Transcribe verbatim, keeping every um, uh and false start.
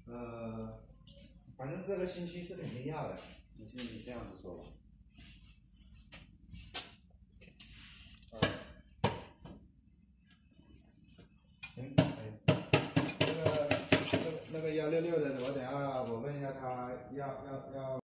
呃，反正这个星期是肯定要的。 你就你这样子说吧。 行，哎，那个那个那个幺六六的，我等下我问一下他要要要。